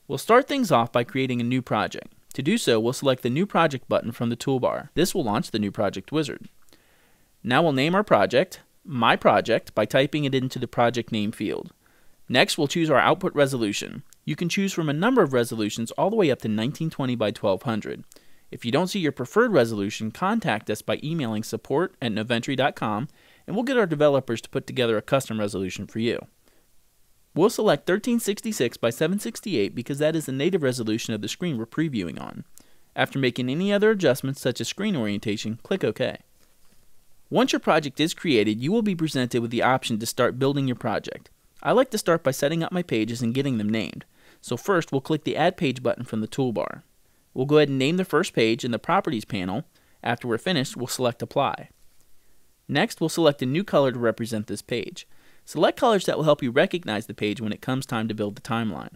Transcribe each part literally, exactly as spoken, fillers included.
We'll start things off by creating a new project. To do so, we'll select the New Project button from the toolbar. This will launch the New Project wizard. Now we'll name our project, My Project, by typing it into the project name field. Next, we'll choose our output resolution. You can choose from a number of resolutions all the way up to nineteen twenty by twelve hundred. If you don't see your preferred resolution, contact us by emailing support at noventri dot com and we'll get our developers to put together a custom resolution for you. We'll select thirteen sixty-six by seven sixty-eight because that is the native resolution of the screen we're previewing on. After making any other adjustments such as screen orientation, click OK. Once your project is created, you will be presented with the option to start building your project. I like to start by setting up my pages and getting them named. So first, we'll click the Add Page button from the toolbar. We'll go ahead and name the first page in the Properties panel. After we're finished, we'll select Apply. Next, we'll select a new color to represent this page. Select colors that will help you recognize the page when it comes time to build the timeline.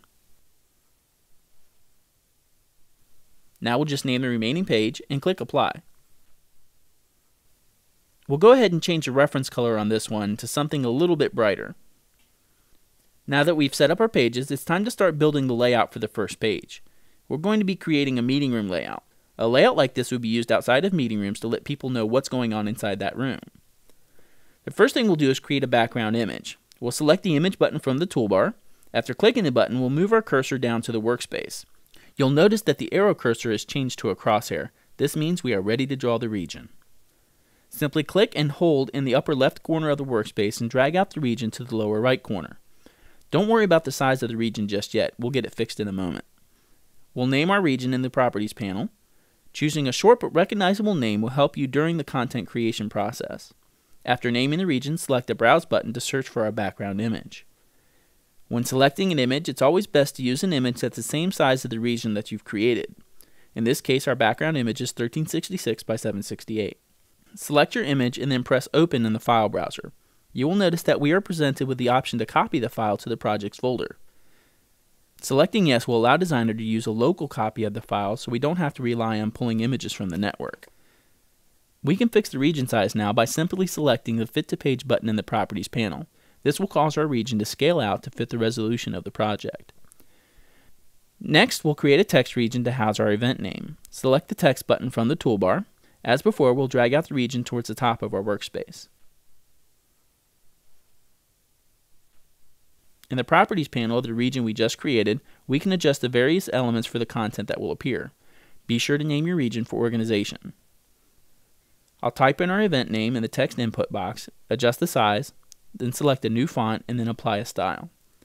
Now we'll just name the remaining page and click Apply. We'll go ahead and change the reference color on this one to something a little bit brighter. Now that we've set up our pages, it's time to start building the layout for the first page. We're going to be creating a meeting room layout. A layout like this would be used outside of meeting rooms to let people know what's going on inside that room. The first thing we'll do is create a background image. We'll select the image button from the toolbar. After clicking the button, we'll move our cursor down to the workspace. You'll notice that the arrow cursor is changed to a crosshair. This means we are ready to draw the region. Simply click and hold in the upper left corner of the workspace and drag out the region to the lower right corner. Don't worry about the size of the region just yet. We'll get it fixed in a moment. We'll name our region in the Properties panel. Choosing a short but recognizable name will help you during the content creation process. After naming the region, select the Browse button to search for our background image. When selecting an image, it's always best to use an image that's the same size as the region that you've created. In this case, our background image is thirteen sixty-six by seven sixty-eight. Select your image and then press Open in the file browser. You will notice that we are presented with the option to copy the file to the project's folder. Selecting Yes will allow Designer to use a local copy of the file so we don't have to rely on pulling images from the network. We can fix the region size now by simply selecting the Fit to Page button in the Properties panel. This will cause our region to scale out to fit the resolution of the project. Next, we'll create a text region to house our event name. Select the Text button from the toolbar. As before, we'll drag out the region towards the top of our workspace. In the Properties panel of the region we just created, we can adjust the various elements for the content that will appear. Be sure to name your region for organization. I'll type in our event name in the text input box, adjust the size, then select a new font and then apply a style.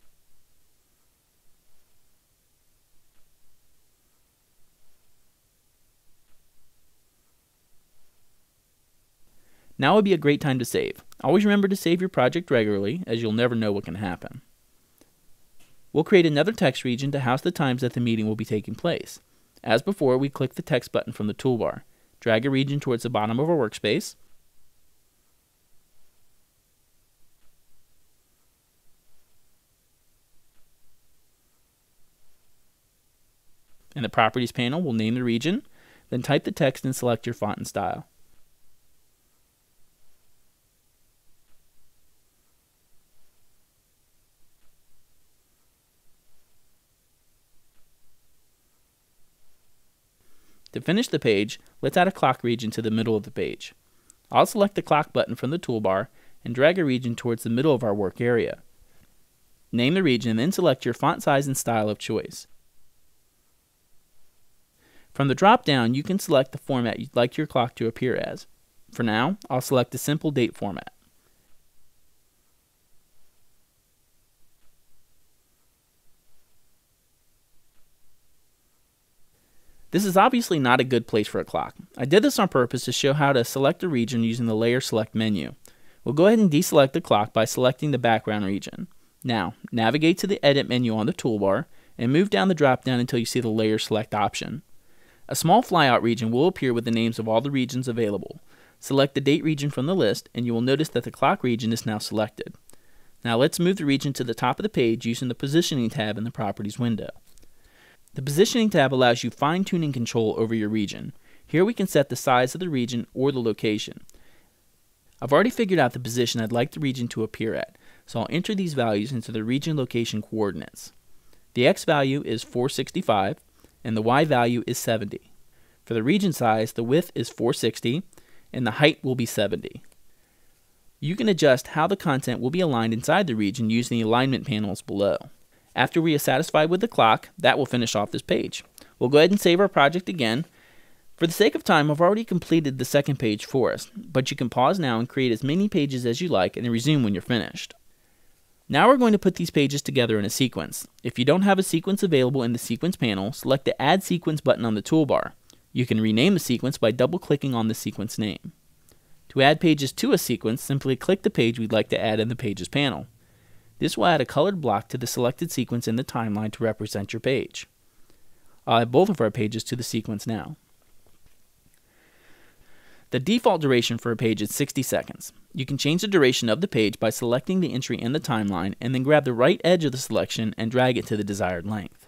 Now would be a great time to save. Always remember to save your project regularly, as you'll never know what can happen. We'll create another text region to house the times that the meeting will be taking place. As before, we click the Text button from the toolbar. Drag a region towards the bottom of our workspace. In the Properties panel, we'll name the region, then type the text and select your font and style. To finish the page, let's add a clock region to the middle of the page. I'll select the clock button from the toolbar and drag a region towards the middle of our work area. Name the region and then select your font size and style of choice. From the drop-down, you can select the format you'd like your clock to appear as. For now, I'll select the simple date format. This is obviously not a good place for a clock. I did this on purpose to show how to select a region using the Layer Select menu. We'll go ahead and deselect the clock by selecting the background region. Now, navigate to the Edit menu on the toolbar and move down the drop-down until you see the Layer Select option. A small flyout region will appear with the names of all the regions available. Select the date region from the list and you will notice that the clock region is now selected. Now let's move the region to the top of the page using the Positioning tab in the Properties window. The Positioning tab allows you fine-tuning control over your region. Here we can set the size of the region or the location. I've already figured out the position I'd like the region to appear at, so I'll enter these values into the region location coordinates. The X value is four sixty-five and the Y value is seventy. For the region size, the width is four sixty and the height will be seventy. You can adjust how the content will be aligned inside the region using the alignment panels below. After we are satisfied with the clock, that will finish off this page. We'll go ahead and save our project again. For the sake of time, I've already completed the second page for us, but you can pause now and create as many pages as you like and then resume when you're finished. Now we're going to put these pages together in a sequence. If you don't have a sequence available in the Sequence panel, select the Add Sequence button on the toolbar. You can rename the sequence by double-clicking on the sequence name. To add pages to a sequence, simply click the page we'd like to add in the Pages panel. This will add a colored block to the selected sequence in the timeline to represent your page. I'll add both of our pages to the sequence now. The default duration for a page is sixty seconds. You can change the duration of the page by selecting the entry in the timeline and then grab the right edge of the selection and drag it to the desired length.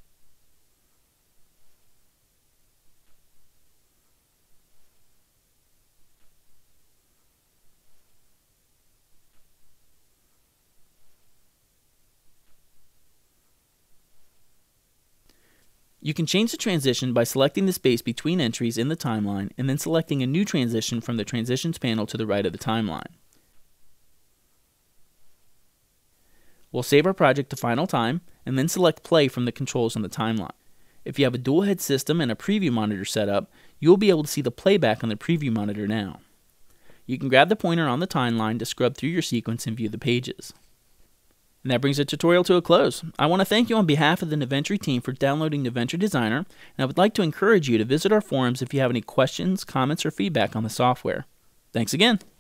You can change the transition by selecting the space between entries in the timeline and then selecting a new transition from the Transitions panel to the right of the timeline. We'll save our project to Final Time and then select Play from the controls on the timeline. If you have a dual head system and a preview monitor set up, you'll be able to see the playback on the preview monitor now. You can grab the pointer on the timeline to scrub through your sequence and view the pages. And that brings the tutorial to a close. I want to thank you on behalf of the Noventri team for downloading Noventri Designer, and I would like to encourage you to visit our forums if you have any questions, comments, or feedback on the software. Thanks again.